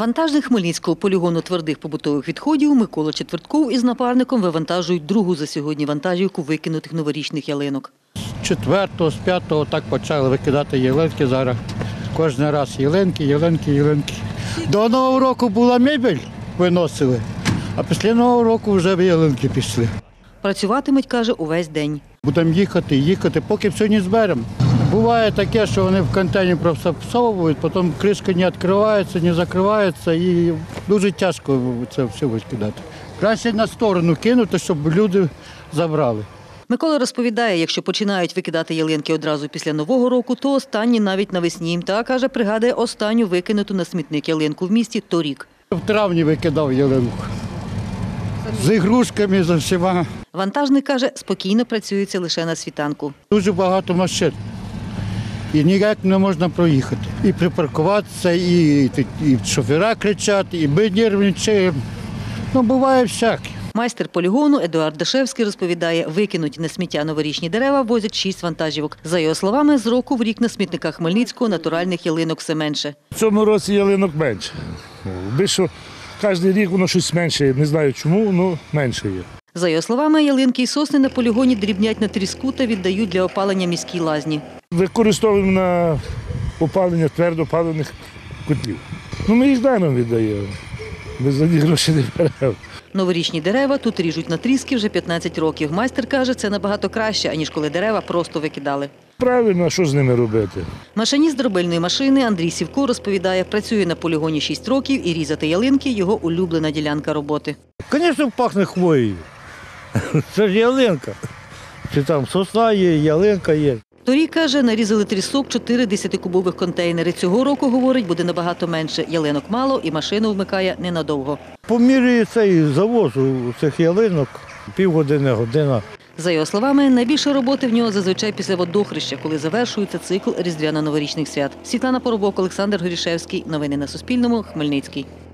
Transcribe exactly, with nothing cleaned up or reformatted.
Вантажник Хмельницького полігону твердих побутових відходів Микола Четвертков із напарником вивантажують другу за сьогодні вантажівку викинутих новорічних ялинок. З четвертого, з п'ятого так почали викидати ялинки зараз. Кожен раз ялинки, ялинки, ялинки. До Нового року була мебель, виносили, а після Нового року вже ялинки пішли. Працюватимуть, каже, увесь день. Будемо їхати, їхати, поки все не зберемо. Буває таке, що вони в контейнер просто всовують, потім кришка не відкривається, не закривається і дуже тяжко це все викидати. Краще на сторону кинути, щоб люди забрали. Микола розповідає, якщо починають викидати ялинки одразу після Нового року, то останні навіть навесні. Та, каже, пригадує останню викинуту на смітник ялинку в місті торік. В травні викидав ялинку. З ігрушками, з всіма. Вантажник, каже, спокійно працюється лише на світанку. Дуже багато машин. І ніяк не можна проїхати. І припаркуватися, і, і, і шофера кричать, і ми нервничаємо. Ну, буває всяке. Майстер полігону Едуард Дашевський розповідає, викинуті на сміття новорічні дерева возять шість вантажівок. За його словами, з року в рік на смітниках Хмельницького натуральних ялинок все менше. В цьому році ялинок менше. Більше кожен рік воно щось менше, не знаю чому, але менше є. За його словами, ялинки і сосни на полігоні дрібнять на тріску та віддають для опалення міській лазні. Використовуємо на опалення твердопаливних котлів. Ну, ми їх даром віддаємо, ми за них гроші не беремо. Новорічні дерева тут ріжуть на тріски вже п'ятнадцять років. Майстер каже, це набагато краще, аніж коли дерева просто викидали. Правильно, а що з ними робити? Машиніст дробильної машини Андрій Сівко розповідає, працює на полігоні шість років і різати ялинки – його улюблена ділянка роботи. Звісно, пахне хвоєю. Це ж ялинка. Чи там сосна є, ялинка є. Торік, каже, нарізали трісок чотири десятикубових контейнери. Цього року, говорить, буде набагато менше. Ялинок мало і машину вмикає ненадовго. По мірі цей завозу цих ялинок півгодини, година. За його словами, найбільше роботи в нього зазвичай після водохреща, коли завершується цикл різдвяно-новорічних свят. Світлана Поробок, Олександр Горішевський. Новини на Суспільному. Хмельницький.